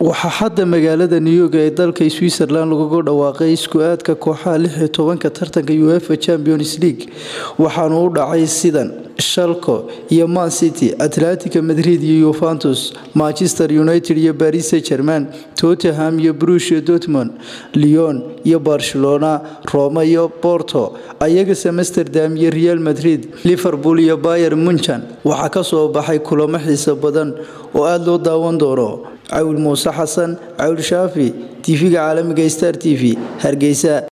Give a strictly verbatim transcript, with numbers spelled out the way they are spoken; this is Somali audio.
waxaa hadda magaalada New York ee dalka Switzerland lagu dhawaaqay isku aadka kooxaha lix iyo toban-ka tartanka UEFA Champions League waxaana uu dhacay sidan Schalke iyo Man City, Atletico Madrid iyo Juventus, Manchester United iyo Paris Saint-Germain, Tottenham iyo Borussia Dortmund, Lyon iyo Barcelona, Roma iyo Porto, Ajax Amsterdam iyo Real Madrid, Liverpool iyo Bayern Munchen. waxaa ka soo baxay kulamo xiiso badan oo aad loo daawan doono. عول موسى حسن عول شافي تيفي عالمي ستار تيفي هرقيساء